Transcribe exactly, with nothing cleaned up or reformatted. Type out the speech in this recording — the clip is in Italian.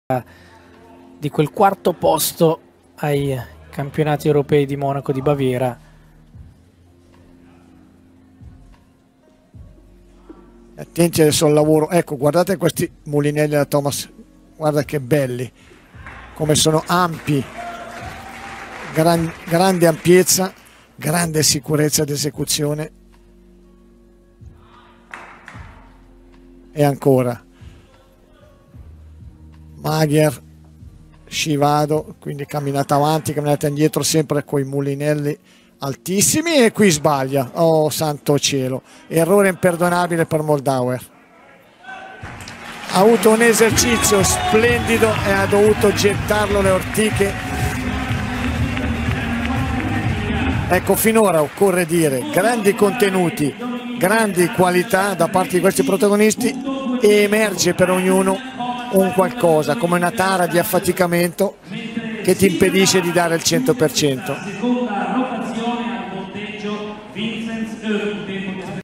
di quel quarto posto ai campionati europei di Monaco di Baviera. Attenti adesso al lavoro, ecco, guardate questi mulinelli da Thomas, guarda che belli, come sono ampi, gran, grande ampiezza, grande sicurezza d'esecuzione. E ancora Magyar, Scivado, quindi camminata avanti, camminata indietro, sempre con i mulinelli altissimi, e qui sbaglia, oh santo cielo, errore imperdonabile per Moldauer. Ha avuto un esercizio splendido e ha dovuto gettarlo le ortiche. Ecco, finora occorre dire grandi contenuti, grandi qualità da parte di questi protagonisti, e emerge per ognuno un qualcosa, come una tara di affaticamento che ti impedisce di dare il cento per cento.